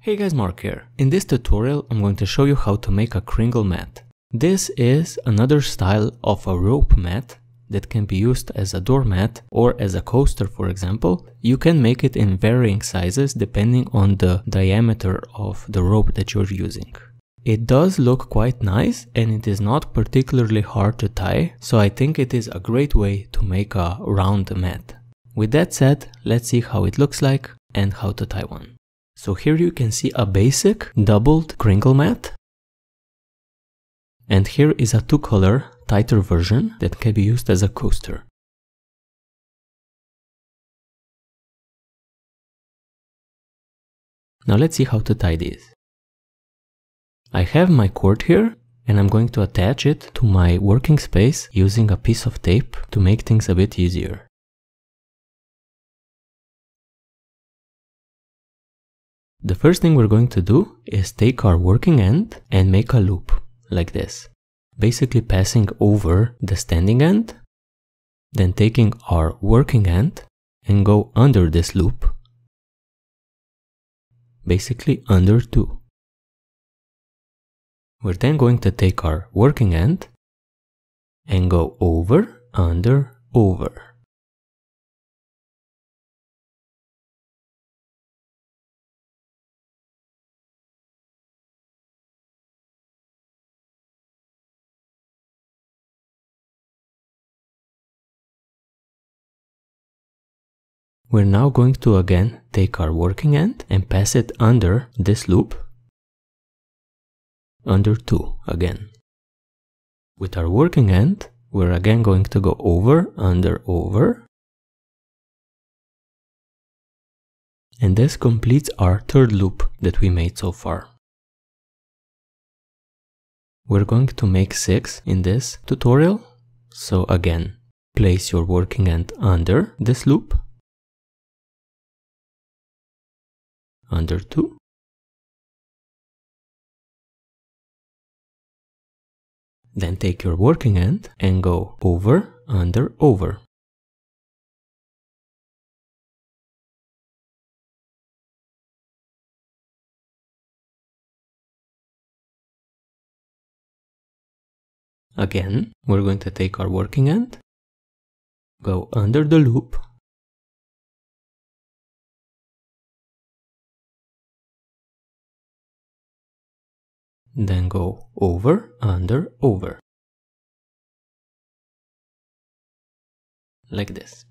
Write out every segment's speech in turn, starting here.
Hey guys, Mark here. In this tutorial, I'm going to show you how to make a Kringle mat. This is another style of a rope mat that can be used as a doormat or as a coaster, for example. You can make it in varying sizes depending on the diameter of the rope that you're using. It does look quite nice and it is not particularly hard to tie, so I think it is a great way to make a round mat. With that said, let's see how it looks like and how to tie one. So here you can see a basic doubled Kringle mat. And here is a two-color tighter version that can be used as a coaster. Now let's see how to tie these. I have my cord here and I'm going to attach it to my working space using a piece of tape to make things a bit easier. The first thing we're going to do is take our working end and make a loop like this, basically passing over the standing end, then taking our working end and go under this loop, basically under two. We're then going to take our working end and go over, under, over. We're now going to again take our working end and pass it under this loop, under two again. With our working end, we're again going to go over, under, over. And this completes our third loop that we made so far. We're going to make 6 in this tutorial. So again, place your working end under this loop, under 2, then take your working end and go over, under, over. Again, we're going to take our working end, go under the loop, then go over, under, over. Like this.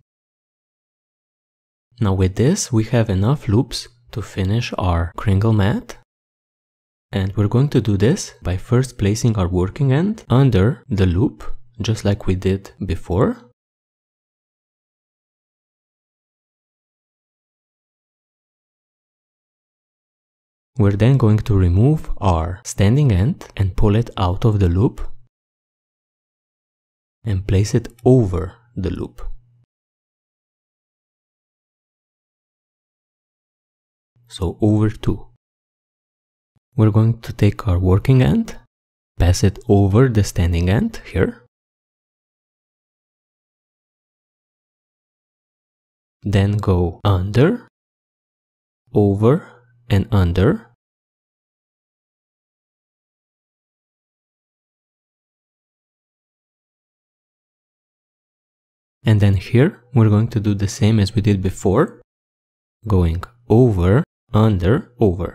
Now with this, we have enough loops to finish our Kringle mat. And we're going to do this by first placing our working end under the loop, just like we did before. We're then going to remove our standing end and pull it out of the loop and place it over the loop. So over 2. We're going to take our working end, pass it over the standing end here. Then go under, over, and under. And then here we're going to do the same as we did before, going over, under, over.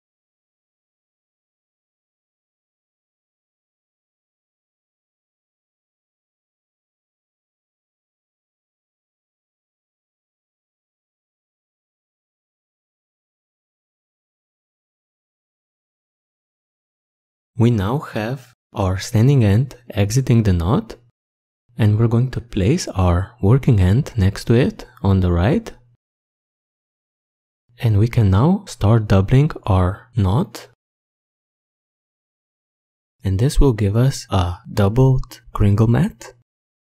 We now have our standing end exiting the knot, and we're going to place our working end next to it on the right. And we can now start doubling our knot. And this will give us a doubled Kringle mat.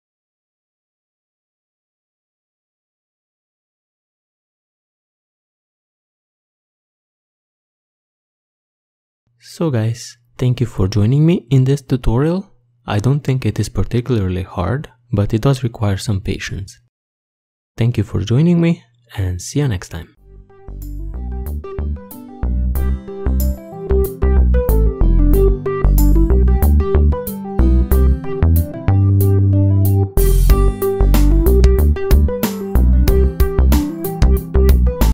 So guys, thank you for joining me in this tutorial. I don't think it is particularly hard, but it does require some patience. Thank you for joining me and see you next time.